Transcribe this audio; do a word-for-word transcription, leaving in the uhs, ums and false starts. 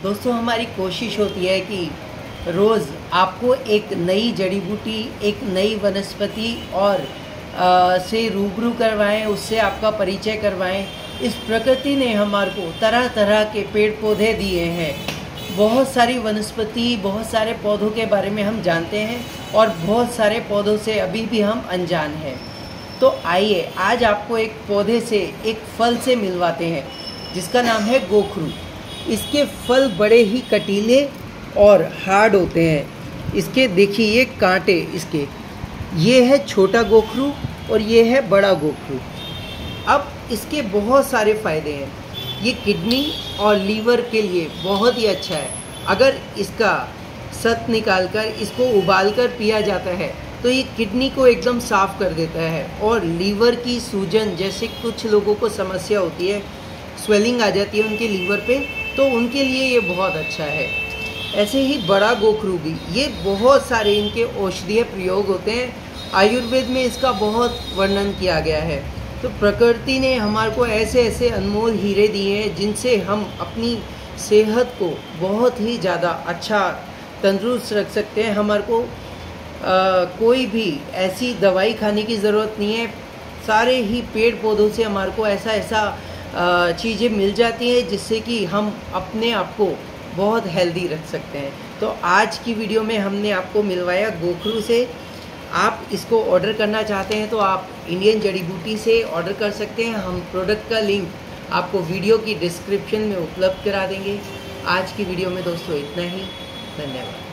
दोस्तों हमारी कोशिश होती है कि रोज़ आपको एक नई जड़ी बूटी, एक नई वनस्पति और आ, से रूबरू करवाएं, उससे आपका परिचय करवाएं। इस प्रकृति ने हमारे को तरह तरह के पेड़ पौधे दिए हैं, बहुत सारी वनस्पति, बहुत सारे पौधों के बारे में हम जानते हैं और बहुत सारे पौधों से अभी भी हम अनजान हैं। तो आइए आज आपको एक पौधे से, एक फल से मिलवाते हैं जिसका नाम है गोखरू। इसके फल बड़े ही कटीले और हार्ड होते हैं। इसके देखिए ये कांटे, इसके ये है छोटा गोखरू और ये है बड़ा गोखरू। अब इसके बहुत सारे फ़ायदे हैं। ये किडनी और लीवर के लिए बहुत ही अच्छा है। अगर इसका सत निकालकर इसको उबालकर पिया जाता है तो ये किडनी को एकदम साफ़ कर देता है और लीवर की सूजन, जैसे कुछ लोगों को समस्या होती है, स्वेलिंग आ जाती है उनके लीवर पे, तो उनके लिए ये बहुत अच्छा है। ऐसे ही बड़ा गोखरू भी, ये बहुत सारे इनके औषधीय प्रयोग होते हैं। आयुर्वेद में इसका बहुत वर्णन किया गया है। तो प्रकृति ने हमारे को ऐसे ऐसे अनमोल हीरे दिए हैं जिनसे हम अपनी सेहत को बहुत ही ज़्यादा अच्छा तंदुरुस्त रख सकते हैं। हमारे को आ, कोई भी ऐसी दवाई खाने की ज़रूरत नहीं है। सारे ही पेड़ पौधों से हमारे को ऐसा ऐसा चीज़ें मिल जाती हैं जिससे कि हम अपने आप को बहुत हेल्दी रख सकते हैं। तो आज की वीडियो में हमने आपको मिलवाया गोखरू से। आप इसको ऑर्डर करना चाहते हैं तो आप इंडियन जड़ी बूटी से ऑर्डर कर सकते हैं। हम प्रोडक्ट का लिंक आपको वीडियो की डिस्क्रिप्शन में उपलब्ध करा देंगे। आज की वीडियो में दोस्तों इतना ही। धन्यवाद।